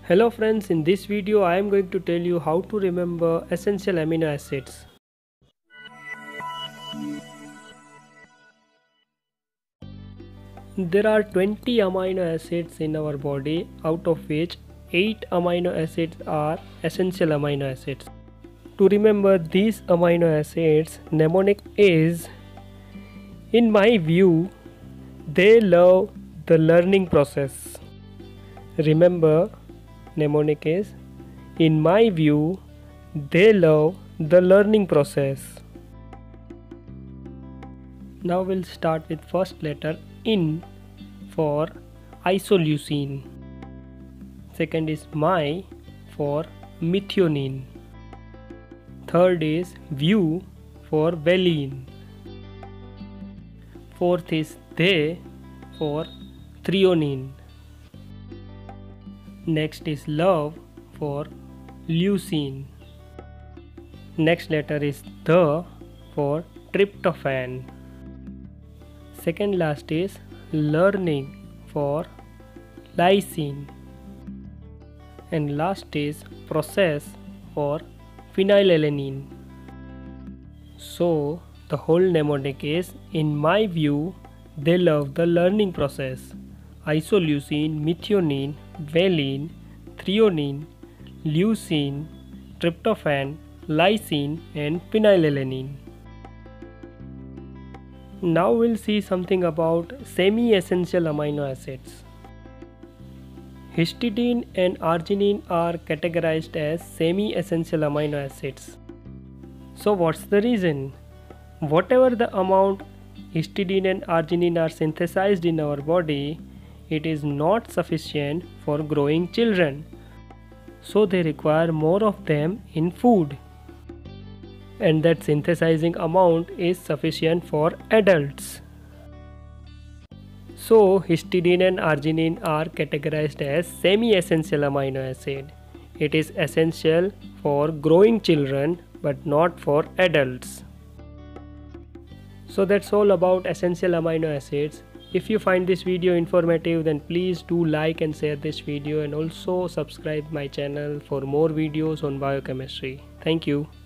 Hello friends, in this video I am going to tell you how to remember essential amino acids. There are 20 amino acids in our body, out of which 8 amino acids are essential amino acids. To remember these amino acids, mnemonic is, in my view, they love the learning process. Remember, mnemonic is, in my view, they love the learning process. Now we'll start with first letter in for isoleucine. Second is my for methionine. Third is view for valine. Fourth is they for threonine. Next is love for leucine. Next letter is the for tryptophan. Second last is learning for lysine. And last is process for phenylalanine. So the whole mnemonic is, in my view, they love the learning process. Isoleucine, methionine, valine, threonine, leucine, tryptophan, lysine and phenylalanine. Now we'll see something about semi-essential amino acids. Histidine and arginine are categorized as semi-essential amino acids. So what's the reason? Whatever the amount histidine and arginine are synthesized in our body, it is not sufficient for growing children. So they require more of them in food. And that synthesizing amount is sufficient for adults. So histidine and arginine are categorized as semi-essential amino acid. It is essential for growing children but not for adults. So that's all about essential amino acids. If you find this video informative, then please do like and share this video, and also subscribe my channel for more videos on biochemistry. Thank you.